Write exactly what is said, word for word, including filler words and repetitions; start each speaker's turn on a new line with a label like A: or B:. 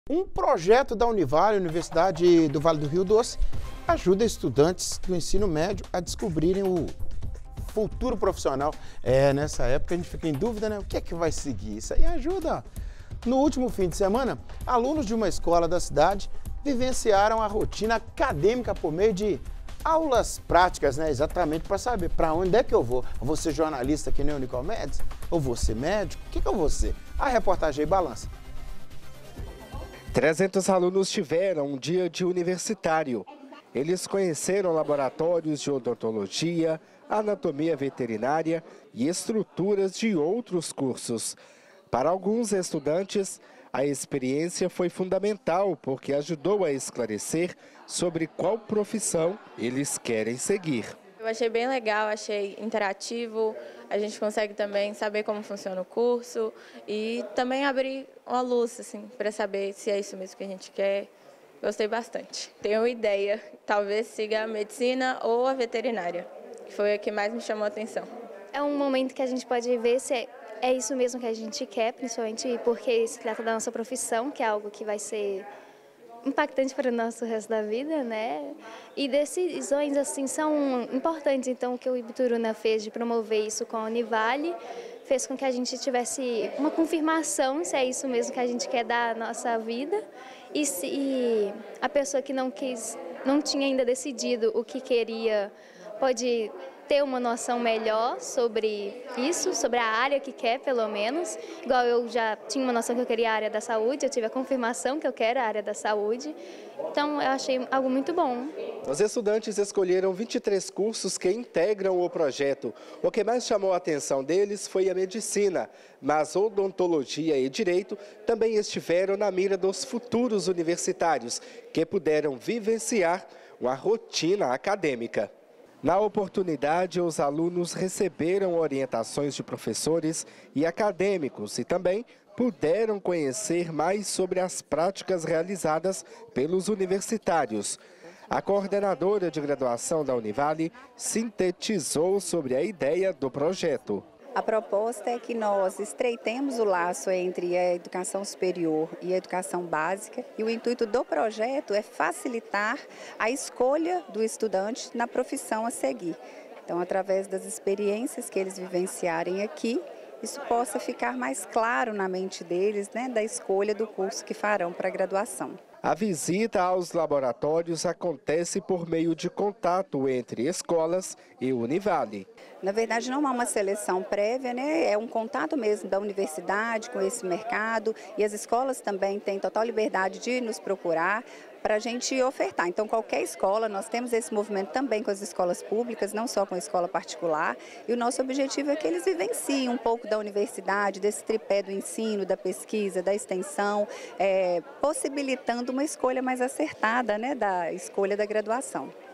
A: Um projeto da Univale, Universidade do Vale do Rio Doce, ajuda estudantes do ensino médio a descobrirem o futuro profissional. É, nessa época a gente fica em dúvida, né? O que é que vai seguir? Isso aí ajuda. No último fim de semana, alunos de uma escola da cidade vivenciaram a rotina acadêmica por meio de aulas práticas, né? Exatamente para saber para onde é que eu vou. Eu vou ser jornalista que nem o Nicomedes? Ou vou ser médico? O que, que eu vou ser? A reportagem aí balança.
B: trezentos alunos tiveram um dia de universitário. Eles conheceram laboratórios de odontologia, anatomia veterinária e estruturas de outros cursos. Para alguns estudantes, a experiência foi fundamental porque ajudou a esclarecer sobre qual profissão eles querem seguir.
C: Eu achei bem legal, achei interativo, a gente consegue também saber como funciona o curso e também abrir uma luz assim, para saber se é isso mesmo que a gente quer. Gostei bastante. Tenho ideia, talvez siga a medicina ou a veterinária, que foi a que mais me chamou a atenção.
D: É um momento que a gente pode ver se é, é isso mesmo que a gente quer, principalmente porque se trata da nossa profissão, que é algo que vai ser impactante para o nosso resto da vida, né? E decisões assim são importantes. Então, o que o Ibituruna fez de promover isso com a Univale fez com que a gente tivesse uma confirmação se é isso mesmo que a gente quer dar à nossa vida. E se a pessoa que não quis, não tinha ainda decidido o que queria, pode ter uma noção melhor sobre isso, sobre a área que quer, pelo menos. Igual eu já tinha uma noção que eu queria a área da saúde, eu tive a confirmação que eu quero a área da saúde. Então, eu achei algo muito bom.
B: Os estudantes escolheram vinte e três cursos que integram o projeto. O que mais chamou a atenção deles foi a medicina, mas odontologia e direito também estiveram na mira dos futuros universitários, que puderam vivenciar uma rotina acadêmica. Na oportunidade, os alunos receberam orientações de professores e acadêmicos e também puderam conhecer mais sobre as práticas realizadas pelos universitários. A coordenadora de graduação da Univale sintetizou sobre a ideia do projeto.
E: A proposta é que nós estreitemos o laço entre a educação superior e a educação básica, e o intuito do projeto é facilitar a escolha do estudante na profissão a seguir. Então, através das experiências que eles vivenciarem aqui, isso possa ficar mais claro na mente deles, né, da escolha do curso que farão para a graduação.
B: A visita aos laboratórios acontece por meio de contato entre escolas e Univale.
E: Na verdade, não há uma seleção prévia, né? É um contato mesmo da universidade com esse mercado, e as escolas também têm total liberdade de nos procurar para a gente ofertar. Então, qualquer escola, nós temos esse movimento também com as escolas públicas, não só com a escola particular, e o nosso objetivo é que eles vivenciem um pouco da universidade, desse tripé do ensino, da pesquisa, da extensão, é, possibilitando uma escolha mais acertada, né, da escolha da graduação.